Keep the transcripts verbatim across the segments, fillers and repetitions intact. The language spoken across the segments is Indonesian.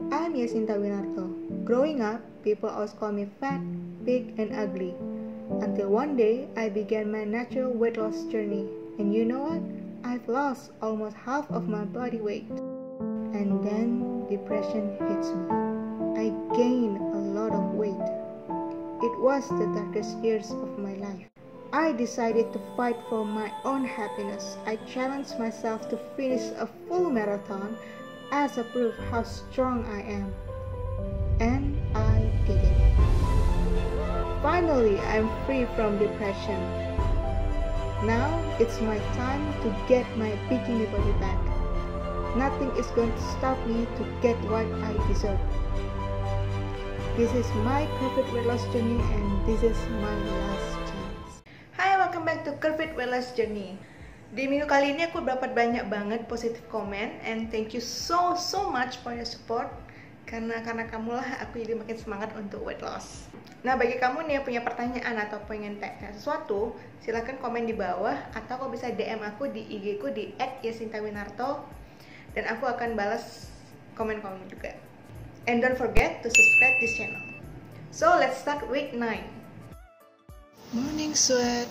I'm Yasinta Winarto. Growing up, people always call me fat, big, and ugly. Until one day, I began my natural weight loss journey. And you know what? I've lost almost half of my body weight. And then depression hits me. I gained a lot of weight. It was the darkest years of my life. I decided to fight for my own happiness. I challenged myself to finish a full marathon as a proof how strong I am. And I did it. Finally, I'm free from depression. Now, it's my time to get my bikini body back. Nothing is going to stop me to get what I deserve. This is my perfect weight loss journey and this is my last chance. Hai, welcome back to Curved Weight Loss Journey. Di minggu kali ini aku dapat banyak banget positive comment and thank you so so much for your support. Karena karena kamulah aku jadi makin semangat untuk weight loss. Nah, bagi kamu nih yang punya pertanyaan atau pengen tanya sesuatu, silahkan komen di bawah atau kau bisa D M aku di I G ku di et yasinta winarto dan aku akan balas komen-komen juga. And don't forget to subscribe this channel. So let's start week nine. Morning sweat.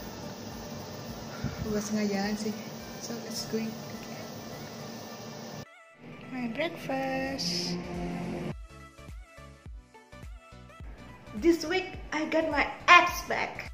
Gue sengaja jalan sih. So let's go. Okay. My breakfast. This week I got my abs back.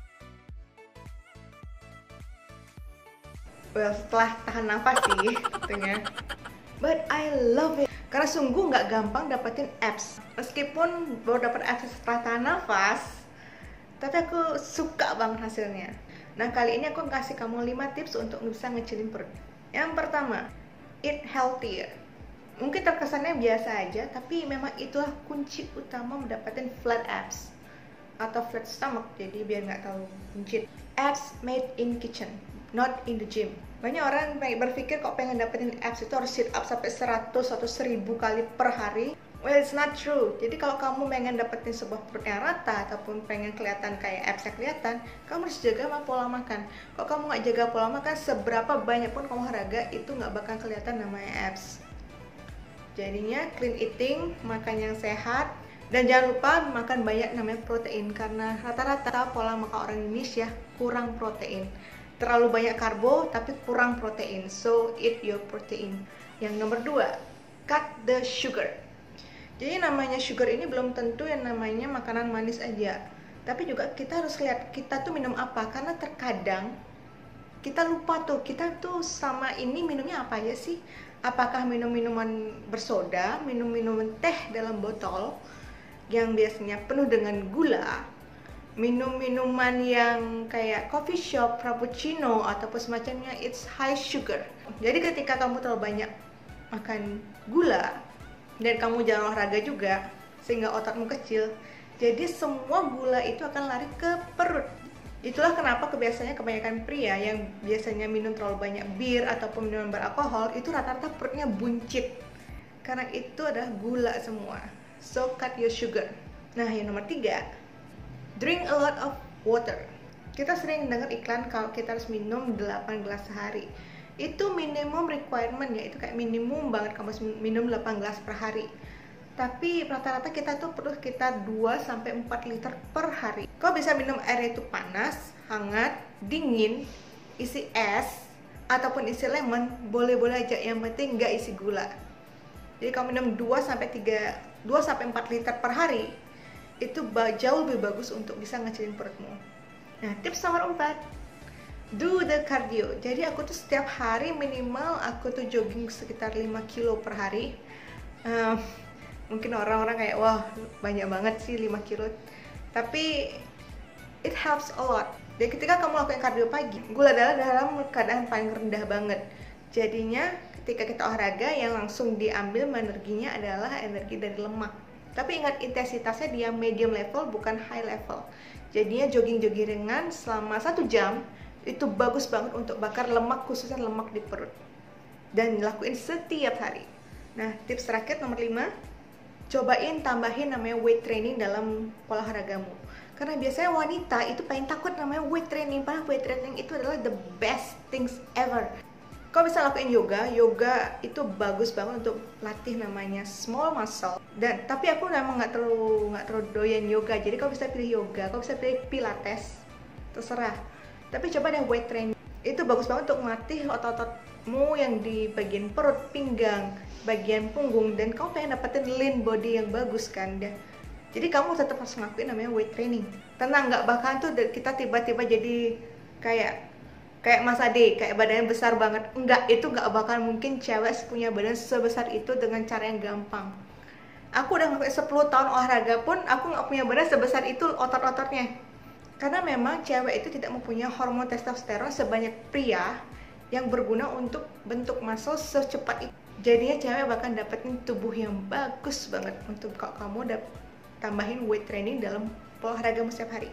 Well, setelah tahan nafas sih tentunya. But I love it. Karena sungguh nggak gampang dapetin abs. Meskipun baru dapat abs setelah tahan nafas, tapi aku suka banget hasilnya. Nah, kali ini aku kasih kamu lima tips untuk bisa ngecilin perut. Yang pertama, eat healthier. Mungkin terkesannya biasa aja, tapi memang itulah kunci utama mendapatkan flat abs atau flat stomach. Jadi biar nggak terlalu buncit. Abs made in kitchen, not in the gym. Banyak orang berpikir kok pengen dapetin abs itu harus sit up sampai seratus atau seribu kali per hari. Well, it's not true. Jadi kalau kamu pengen dapetin sebuah perut yang rata ataupun pengen kelihatan kayak absnya kelihatan, kamu harus jaga sama pola makan. Kalau kamu nggak jaga pola makan, seberapa banyak pun kamu olahraga itu nggak bakal kelihatan namanya abs. Jadinya clean eating, makan yang sehat, dan jangan lupa makan banyak namanya protein karena rata-rata pola makan orang Indonesia kurang protein. Terlalu banyak karbo tapi kurang protein. So eat your protein. Yang nomor dua, cut the sugar. Jadi namanya sugar ini belum tentu yang namanya makanan manis aja. Tapi juga kita harus lihat kita tuh minum apa. Karena terkadang kita lupa tuh kita tuh sama ini minumnya apa aja sih. Apakah minum minuman bersoda, minum minuman teh dalam botol yang biasanya penuh dengan gula, minum minuman yang kayak coffee shop, frappuccino ataupun semacamnya, it's high sugar. Jadi ketika kamu terlalu banyak makan gula dan kamu jarang olahraga juga sehingga otakmu kecil, jadi semua gula itu akan lari ke perut. Itulah kenapa kebiasaannya kebanyakan pria yang biasanya minum terlalu banyak bir ataupun minuman beralkohol itu rata-rata perutnya buncit karena itu adalah gula semua. So cut your sugar. Nah, yang nomor tiga, drink a lot of water. Kita sering dengar iklan kalau kita harus minum delapan gelas sehari. Itu minimum requirement ya, itu kayak minimum banget kamu harus minum delapan gelas per hari. Tapi rata-rata kita tuh perlu sekitar dua sampai empat liter per hari. Kau bisa minum air itu panas, hangat, dingin, isi es, ataupun isi lemon, boleh-boleh aja, yang penting nggak isi gula. Jadi kalau minum dua sampai empat liter per hari, itu jauh lebih bagus untuk bisa ngecilin perutmu. Nah, tips nomor empat, do the cardio. Jadi aku tuh setiap hari minimal aku tuh jogging sekitar lima kilo per hari. um, Mungkin orang-orang kayak, wah banyak banget sih lima kilo. Tapi it helps a lot. Jadi ketika kamu lakukan cardio pagi, gula darah dalam keadaan paling rendah banget. Jadinya ketika kita olahraga yang langsung diambil energinya adalah energi dari lemak. Tapi ingat intensitasnya dia medium level bukan high level. Jadinya jogging-jogging ringan selama satu jam itu bagus banget untuk bakar lemak, khususnya lemak di perut. Dan lakuin setiap hari. Nah, tips terakhir nomor lima, cobain tambahin namanya weight training dalam pola olahragamu. Karena biasanya wanita itu paling takut namanya weight training. Padahal weight training itu adalah the best things ever. Kau bisa lakuin yoga. Yoga itu bagus banget untuk latih namanya small muscle. Dan tapi aku memang nggak terlalu nggak terlalu doyan yoga. Jadi kau bisa pilih yoga, kau bisa pilih pilates, terserah. Tapi coba deh weight training. Itu bagus banget untuk melatih otot-ototmu yang di bagian perut, pinggang, bagian punggung, dan kau pengen dapetin lean body yang bagus kan. Dan jadi kamu tetap harus ngelakuin namanya weight training. Tenang, nggak bakalan tuh kita tiba-tiba jadi kayak kayak Mas Ade, kayak badannya besar banget. Enggak, itu nggak bakal mungkin cewek punya badan sebesar itu dengan cara yang gampang. Aku udah ngelakuin sepuluh tahun olahraga pun aku nggak punya badan sebesar itu otot-ototnya. Karena memang cewek itu tidak mempunyai hormon testosteron sebanyak pria yang berguna untuk bentuk muscle secepat itu. Jadinya cewek bakal dapetin tubuh yang bagus banget untuk kalau kamu udah tambahin weight training dalam olahragamu setiap hari.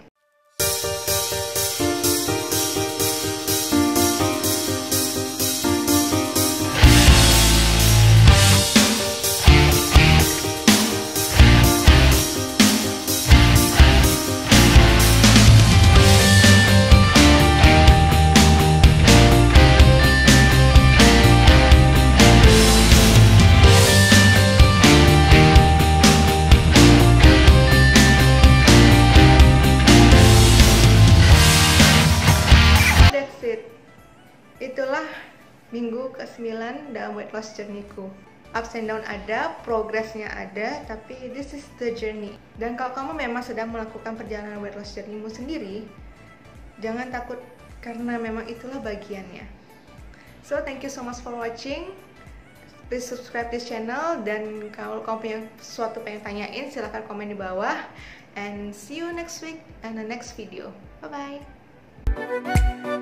Itulah minggu ke sembilan dalam weight loss journey-ku. Ups and down ada, progresnya ada, tapi this is the journey. Dan kalau kamu memang sedang melakukan perjalanan weight loss journey-mu sendiri, jangan takut karena memang itulah bagiannya. So thank you so much for watching. Please subscribe this channel, dan kalau kamu punya sesuatu pengen tanyain silahkan komen di bawah. And see you next week and the next video. Bye bye.